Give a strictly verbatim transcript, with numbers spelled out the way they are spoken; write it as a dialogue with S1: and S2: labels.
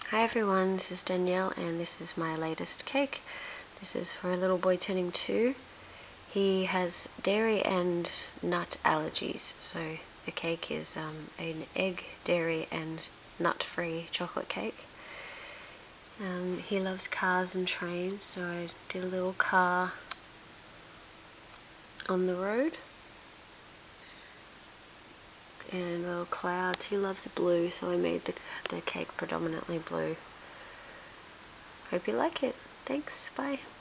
S1: Hi everyone, this is Danielle and this is my latest cake. This is for a little boy turning two. He has dairy and nut allergies, so the cake is um, an egg, dairy and nut-free chocolate cake. Um, he loves cars and trains, so I did a little car on the road. And little clouds. He loves blue, so I made the, the cake predominantly blue. Hope you like it. Thanks, bye.